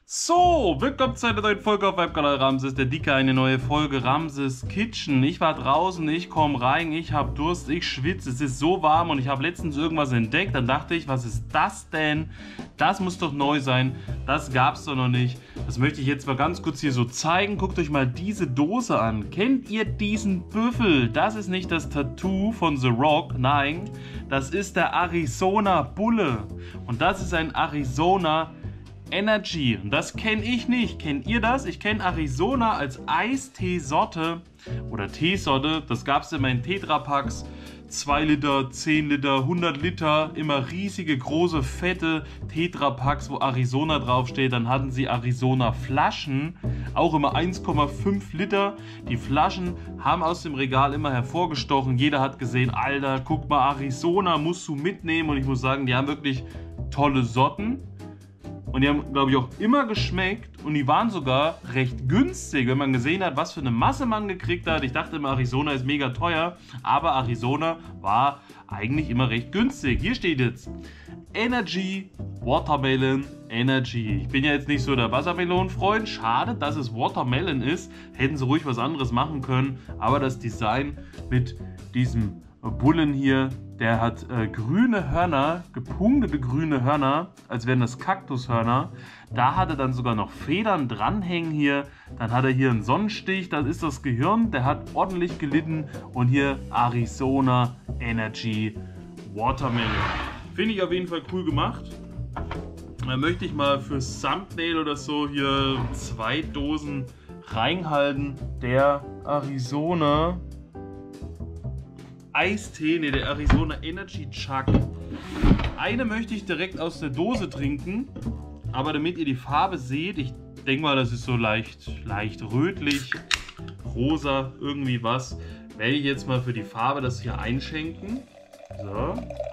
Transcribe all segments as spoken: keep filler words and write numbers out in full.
So, willkommen zu einer neuen Folge auf meinem Kanal Ramses, der Dicke, eine neue Folge Ramses Kitchen. Ich war draußen, ich komme rein, ich habe Durst, ich schwitze, es ist so warm und ich habe letztens irgendwas entdeckt. Dann dachte ich, was ist das denn? Das muss doch neu sein, das gab es doch noch nicht. Das möchte ich jetzt mal ganz kurz hier so zeigen. Guckt euch mal diese Dose an. Kennt ihr diesen Büffel? Das ist nicht das Tattoo von The Rock, nein, das ist der Arizona Bulle. Und das ist ein Arizona Energy. Und das kenne ich nicht. Kennt ihr das? Ich kenne Arizona als Eisteesorte oder Teesorte. Das gab es immer in Tetrapacks. zwei Liter, zehn Liter, hundert Liter. Immer riesige, große, fette Tetrapacks, wo Arizona draufsteht. Dann hatten sie Arizona Flaschen. Auch immer eins Komma fünf Liter. Die Flaschen haben aus dem Regal immer hervorgestochen. Jeder hat gesehen, Alter, guck mal, Arizona musst du mitnehmen. Und ich muss sagen, die haben wirklich tolle Sorten. Und die haben, glaube ich, auch immer geschmeckt und die waren sogar recht günstig, wenn man gesehen hat, was für eine Masse man gekriegt hat. Ich dachte immer, Arizona ist mega teuer, aber Arizona war eigentlich immer recht günstig. Hier steht jetzt Energy Watermelon Energy. Ich bin ja jetzt nicht so der Wassermelonenfreund. Schade, dass es Watermelon ist. Hätten sie ruhig was anderes machen können. Aber das Design mit diesem Bullen hier, der hat äh, grüne Hörner, gepunktete grüne Hörner, als wären das Kaktushörner. Da hat er dann sogar noch Federn dranhängen hier. Dann hat er hier einen Sonnenstich, das ist das Gehirn. Der hat ordentlich gelitten. Und hier Arizona Energy Watermelon. Finde ich auf jeden Fall cool gemacht. Da möchte ich mal fürs Thumbnail oder so hier zwei Dosen reinhalten. Der Arizona Eistee, ne, der Arizona Energy Chug. Eine möchte ich direkt aus der Dose trinken, aber damit ihr die Farbe seht, ich denke mal, das ist so leicht, leicht rötlich, rosa, irgendwie was, werde ich jetzt mal für die Farbe das hier einschenken. So.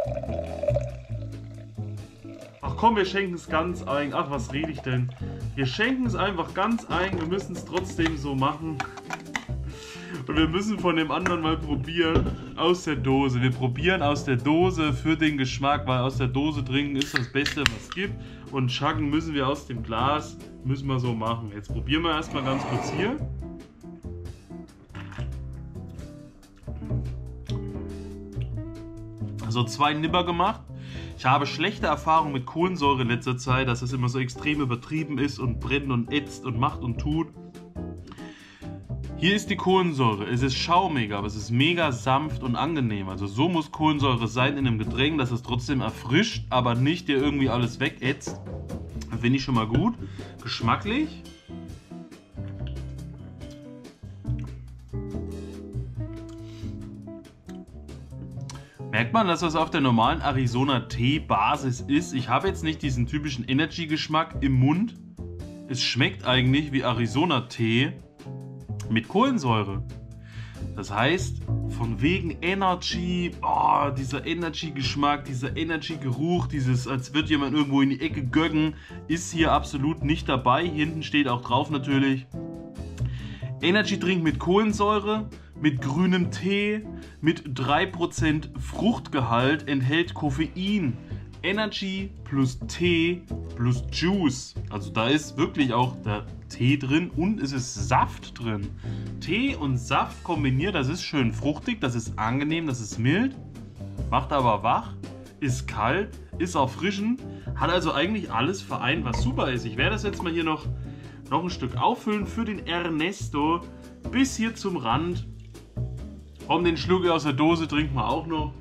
Ach komm, wir schenken es ganz ein. Ach, was rede ich denn? Wir schenken es einfach ganz ein, wir müssen es trotzdem so machen. Und wir müssen von dem anderen mal probieren aus der Dose. Wir probieren aus der Dose für den Geschmack, weil aus der Dose trinken ist das Beste, was es gibt. Und chuggen müssen wir aus dem Glas, müssen wir so machen. Jetzt probieren wir erstmal ganz kurz hier. Also zwei Nipper gemacht. Ich habe schlechte Erfahrungen mit Kohlensäure in letzter Zeit, dass es immer so extrem übertrieben ist und brennt und ätzt und macht und tut. Hier ist die Kohlensäure, es ist schaumig, aber es ist mega sanft und angenehm. Also so muss Kohlensäure sein in einem Getränk, dass es trotzdem erfrischt, aber nicht dir irgendwie alles wegätzt. Finde ich schon mal gut. Geschmacklich. Merkt man, dass das auf der normalen Arizona Tee Basis ist. Ich habe jetzt nicht diesen typischen Energy Geschmack im Mund. Es schmeckt eigentlich wie Arizona Tee mit Kohlensäure. Das heißt, von wegen Energy, oh, dieser Energy-Geschmack, dieser Energy-Geruch, dieses, als würde jemand irgendwo in die Ecke göggen, ist hier absolut nicht dabei. Hinten steht auch drauf natürlich Energy-Drink mit Kohlensäure, mit grünem Tee, mit drei Prozent Fruchtgehalt, enthält Koffein. Energy plus Tee plus Juice. Also da ist wirklich auch der Tee drin und es ist Saft drin. Tee und Saft kombiniert, das ist schön fruchtig, das ist angenehm, das ist mild, macht aber wach, ist kalt, ist erfrischend, hat also eigentlich alles vereint, was super ist. Ich werde das jetzt mal hier noch, noch ein Stück auffüllen für den Ernesto bis hier zum Rand. Komm, den Schluck aus der Dose trinken wir auch noch.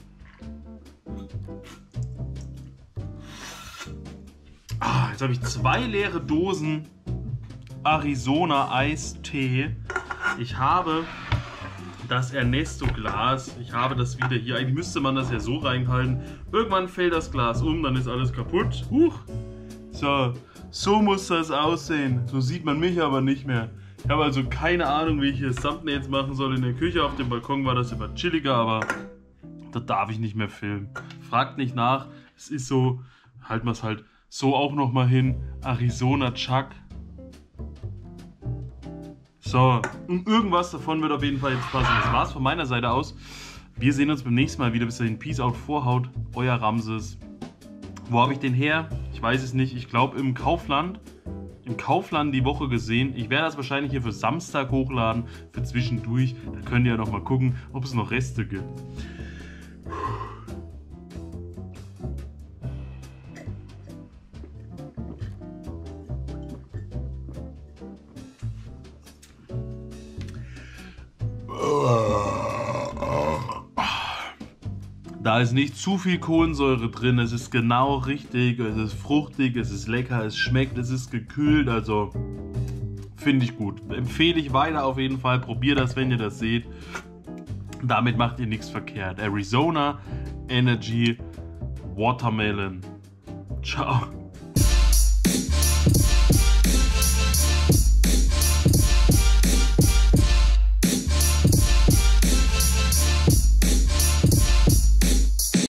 Ah, jetzt habe ich zwei leere Dosen Arizona Eistee. Ich habe das Ernesto Glas. Ich habe das wieder hier. Eigentlich müsste man das ja so reinhalten. Irgendwann fällt das Glas um, dann ist alles kaputt. Huch. So, so muss das aussehen. So sieht man mich aber nicht mehr. Ich habe also keine Ahnung, wie ich hier Thumbnails machen soll. In der Küche auf dem Balkon war das immer chilliger, aber da darf ich nicht mehr filmen. Fragt nicht nach. Es ist so, halten wir es halt so auch nochmal hin. Arizona Chug. So, und irgendwas davon wird auf jeden Fall jetzt passen. Das war's von meiner Seite aus. Wir sehen uns beim nächsten Mal wieder. Bis dahin, Peace out, Vorhaut, euer Ramses. Wo habe ich den her? Ich weiß es nicht. Ich glaube im Kaufland. im Kaufland die Woche gesehen. Ich werde das wahrscheinlich hier für Samstag hochladen, für zwischendurch. Da könnt ihr ja noch mal gucken, ob es noch Reste gibt. Da ist nicht zu viel Kohlensäure drin, es ist genau richtig, es ist fruchtig, es ist lecker, es schmeckt, es ist gekühlt, also finde ich gut. Empfehle ich weiter auf jeden Fall, probiert das, wenn ihr das seht. Damit macht ihr nichts verkehrt. Arizona Energy Watermelon. Ciao.